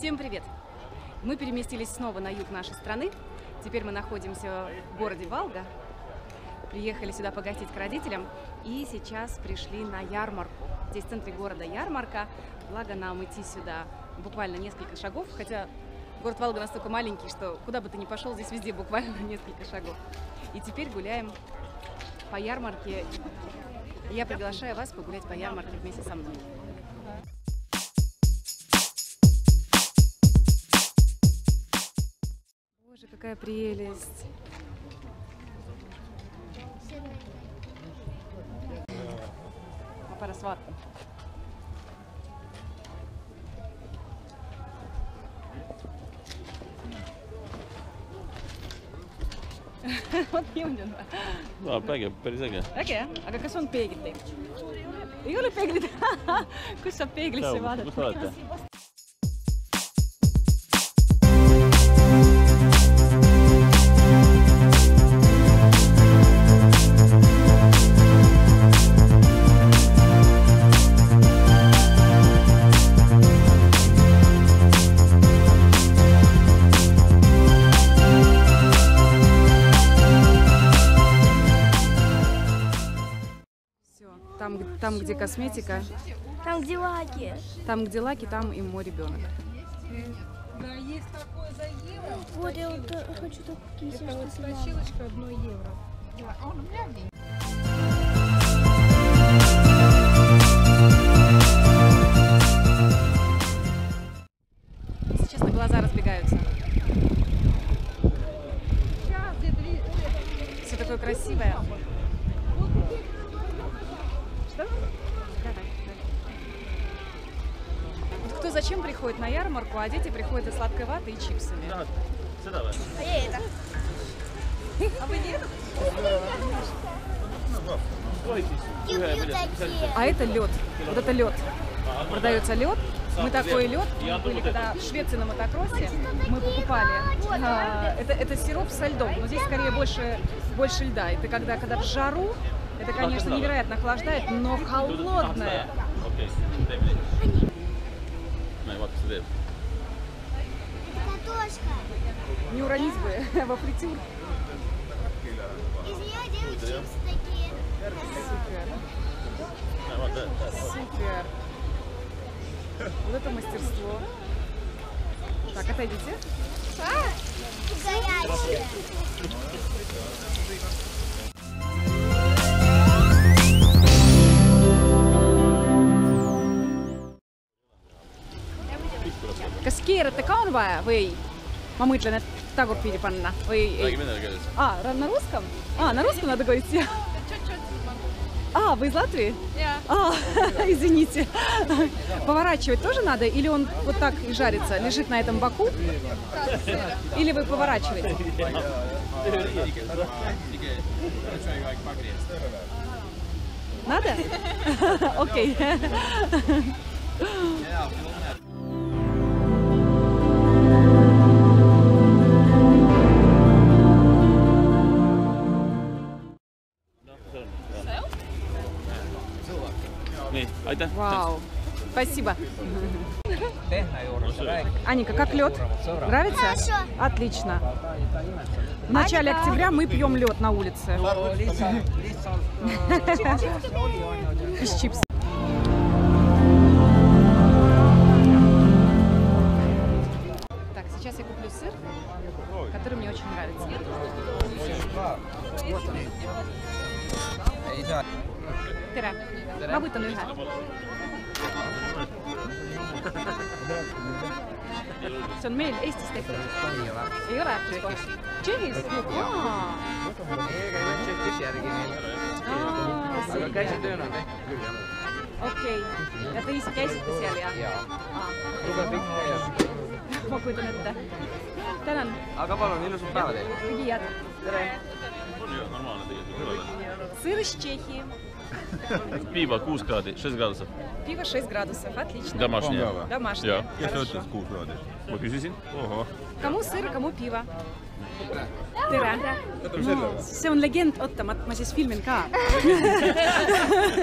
Всем привет! Мы переместились снова на юг нашей страны. Теперь мы находимся в городе Валга. Приехали сюда погостить к родителям и сейчас пришли на ярмарку. Здесь в центре города ярмарка, благо нам идти сюда буквально несколько шагов, хотя город Валга настолько маленький, что куда бы ты ни пошел, здесь везде буквально несколько шагов. И теперь гуляем по ярмарке. Я приглашаю вас погулять по ярмарке вместе со мной. Боже, какая прелесть! Пора сватка. Vot nii on ju või? No, päris äge. Äge jah? Aga kas on peeglid teil? Ei ole peeglid? Kus saab peeglisse vaadata? Kus olete? Там, где косметика, там, где лаки, там и мой ребенок. Да, есть такое за евро. Вот я вот хочу такие. Это вот страшилочка 1 евро. Сейчас на глаза разбегаются. Все такое красивое. Что? Давай. Вот кто зачем приходит на ярмарку, а дети приходят за сладкой ватой и чипсами. Tahad seda või? А я это. А вы нет? А это лед. Вот это лед. Продается лед. Мы такой лед. Мы были когда в Швеции на мотокроссе. Мы покупали. Это сироп со льдом. Но здесь скорее больше льда. Это когда в жару. Это, конечно, невероятно охлаждает, но холодное. Картошка. Не уронить бы во фритюр. Из нее делают чипсы такие. Супер. Вот это мастерство. Так, отойдите. Горячие. Kas keerate ka on vaja või? Ma mõtlen, et tagurpidi panna või ei? Räägi midagi keeles. На русском? На русском надо говорить. Вы из Латвии? Извините. Поворачивать тоже надо? Или он вот так и жарится? Лежит на этом боку? Или вы поворачиваете? Надо? Окей. Nii, aitäh. Вау. Спасибо. Аника, как лед? Нравится? Хорошо. Отлично. В начале октября мы пьем лед на улице. Из чипсов. Так, сейчас я куплю сыр, который мне очень нравится. Вот он. Tere. Ma võtan ühe. See on meil Eestis tehtud. Ei ole? Tšehhis? Tšehhis järgi meil. Aga käsitööna on tehtud küll, jah. Okei. Ja te ise käisite seal, jah? Lube pikk ja... Ma kujutan ette. Tänan. Aga palun, ilusat päeva teile. Kõigi head. Tere. Normaalne tegelikult. Сыр из Чехии. Piiva 6 kraadi, 6 gradusov. Пиво 6 градусов. Отлично. Домашнее. Домашнее. Kes ütles 6 kraadi? Ma küsisin. Ohoh. Kому сыр, kому piiva. Tere. See on legend. Oota, ma siis filmin ka.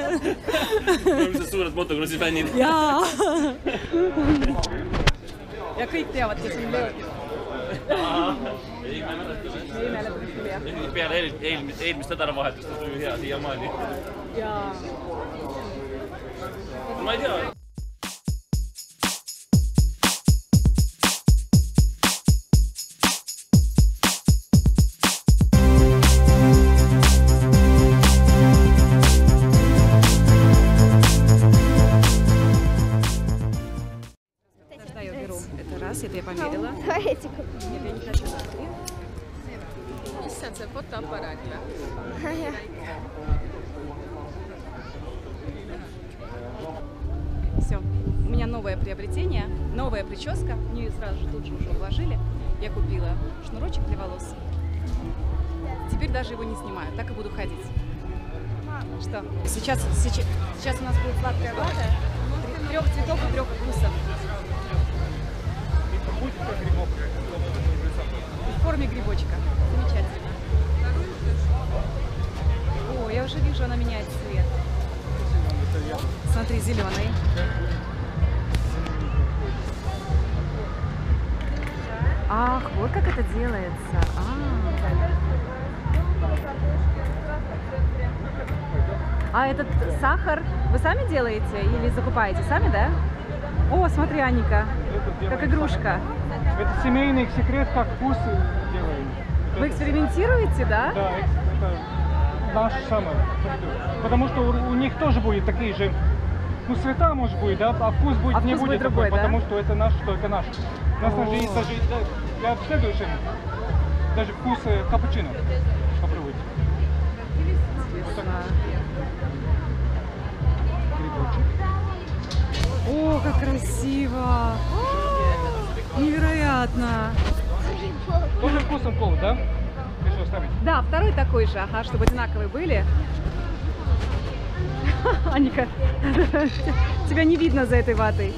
Oleme suured motokrossi fännid. Jaa. Ja kõik teavad, kes on Leo. Ei, ma ei mäleta. Ei mäleta küll, jah. Peale eelmist nädalavahetust on hea siiamaani. Jaa. Ma ei tea. Да, я беру. Это раз, это я померила. Давайте. Нет, я не хочу. Issand, see fotoaparaat või? Все. У меня новое приобретение, новая прическа. Мне ее сразу же тут же уже уложили. Я купила шнурочек для волос. Теперь даже его не снимаю, так и буду ходить. Что? Сейчас у нас будет сладкая вата. 3 цветов и 3 вкусов. В форме грибочка. Замечательно. О, я уже вижу, она меняет цвет. Смотри, зеленый. Ах, вот как это делается. А этот сахар вы сами делаете или закупаете сами, да? О, смотри, Аника, как игрушка. Это семейный секрет, как вкус делаем. Вы экспериментируете, да? Да, это наш самый. Потому что у них тоже будет такие же, ну, цвета может быть, да, а вкус будет не будет другой, такой, да? потому что это наш, только наш. У нас даже есть даже, я в следующем, даже вкус капучино попробуйте. Грибочек. О, как красиво! Невероятно! Тоже вкусом кола, да? Решил ставить? Да, второй такой же, ага, чтобы одинаковые были. Аника, тебя не видно за этой ватой.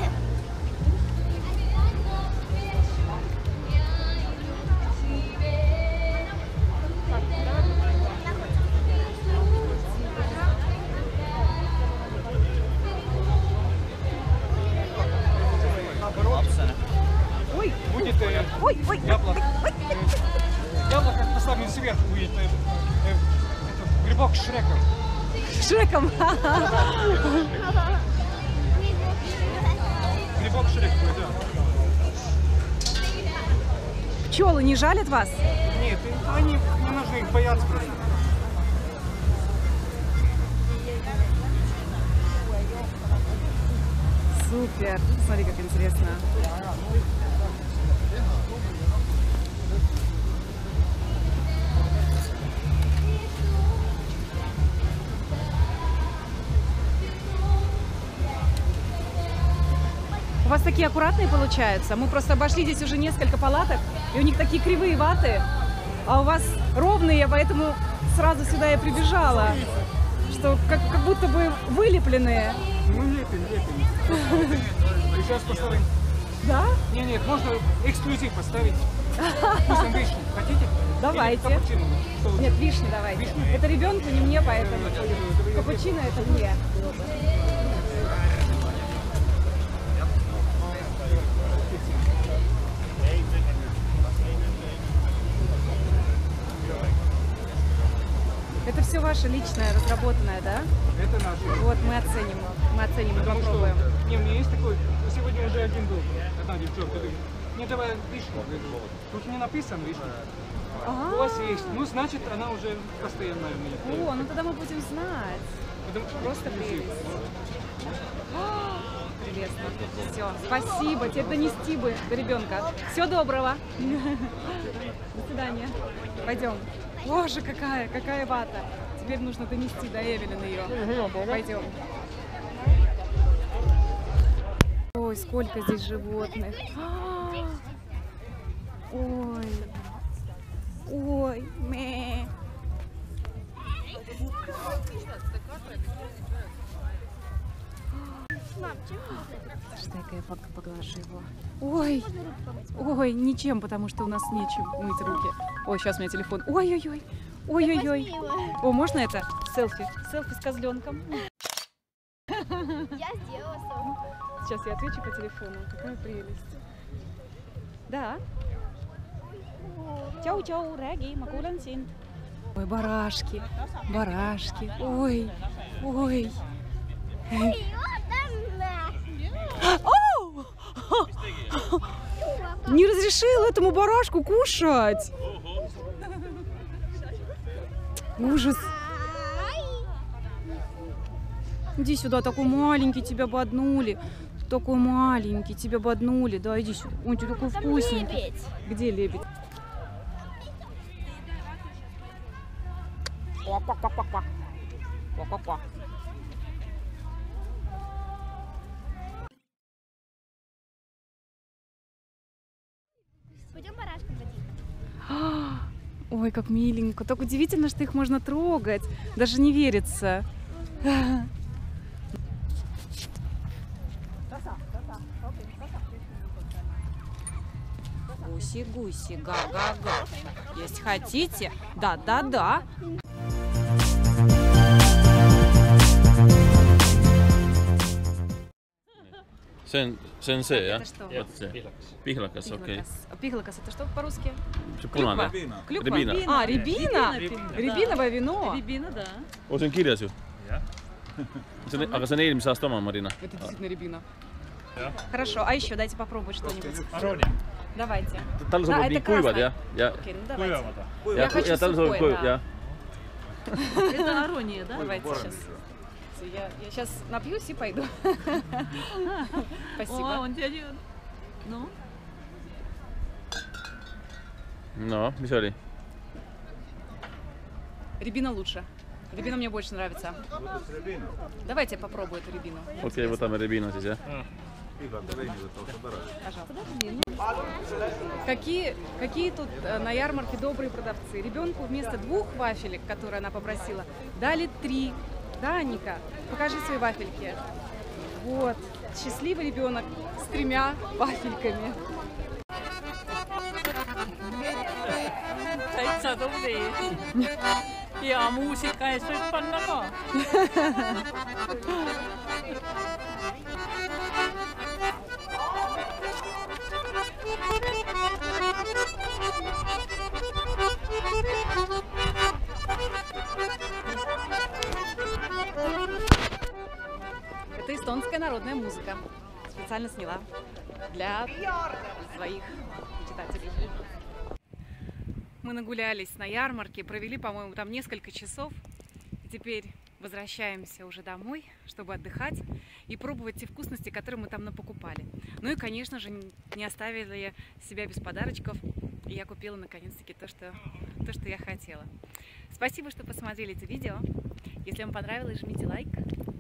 Ой, Будет ой, яблоко. Яблоко поставим сверху, будет это, грибок с Шреком. Шреком. Грибок Шрек будет, да. Пчелы не жалят вас? Нет, они не нужны, их боятся просто. Супер. Смотри, как интересно. У вас такие аккуратные получаются. Мы просто обошли здесь уже несколько палаток, и у них такие кривые ваты, а у вас ровные, поэтому сразу сюда я прибежала, что как будто бы вылепленные. Ну, лепим. Сейчас поставим. Да? Нет, можно эксклюзив поставить. Вкусом вишни. Хотите? Давайте. Или капучино? Что вы- Нет, вишни давайте. Вишни? Это ребенку, не мне, поэтому. Капучино это мне. Это все ваше личное, разработанное, да? Это наше. Вот, мы оценим и Потому что, попробуем. не, у меня есть такой, сегодня уже один был, одна девчонка, говорит, не давай вишню. Тут не написано вишня. У Ага. вас есть, ну значит она уже постоянно у меня. О, ну тогда мы будем знать. Потому что Просто эксклюзив. прелесть. Прелестно. Все, спасибо. Теперь донести бы до ребенка. Всего доброго. До свидания. Пойдем. Боже, какая вата. Теперь нужно донести до Эвелин ее. Пойдем. Ой, сколько здесь животных. Ой. Ой, мэ. Что-то я поглажу его. Ой, ничем, потому что у нас нечем мыть руки. Ой, сейчас у меня телефон. Ой-ой-ой. Ой-ой-ой. О, можно это? Селфи. Селфи с козленком. Я сделала сам. Сейчас я отвечу по телефону. Какая прелесть. Да. Чау-чау, реги, макулан син. Ой, барашки, барашки. Ой, ой. Оу! Не разрешил этому барашку кушать. Ужас. Иди сюда, такой маленький, тебя боднули. Такой маленький, тебя боднули. Да, иди сюда. Он тебе такой вкусненький. Лебедь. Где лебедь? Пойдем барашком водить. Ой, как миленько. Так удивительно, что их можно трогать. Даже не верится. Гуси-гуси, га-га-га. Есть хотите? Да-да-да. Se on se, jah? Это что? Vot see. Pihlakas, okei. Пихлокас, это что по-русски? See punane. Клюква? Рябина. А, рябина? Рябиновое вино. Рябина, да. Oo, see on kirjas ju. Aga see on eelmise aasta oma, Marina. Это действительно рябина. Хорошо, а еще дайте попробовать что-нибудь. Давайте. Tal Да, sobib это nii kuivad, красное. jah? Ja, Окей, ну давайте. ja, Я хочу ja tal sobib сухой, kuiv, да. jah. Это арония, да? Давайте сейчас. Я сейчас напьюсь и пойду. О, Спасибо. он тебя не... Ну? No, mis oli? Рябина лучше. Рябина мне больше нравится. Давайте я попробую эту рябину. Okei, võtame Rebina siis, jah? Какие тут на ярмарке добрые продавцы. Ребенку вместо 2 вафелек, которые она попросила, дали 3. Да, Анника? Покажи свои вафельки. Вот. Счастливый ребенок с 3 вафельками. Täitsa tubli. Ja muusika ees võib panna ka. Это эстонская народная музыка. Специально сняла для своих читателей. Мы нагулялись на ярмарке, провели, по-моему, там несколько часов. И теперь возвращаемся уже домой, чтобы отдыхать и пробовать те вкусности, которые мы там напокупали. Ну и, конечно же, не оставили себя без подарочков. И я купила, наконец-таки, то, что я хотела. Спасибо, что посмотрели это видео. Если вам понравилось, жмите лайк.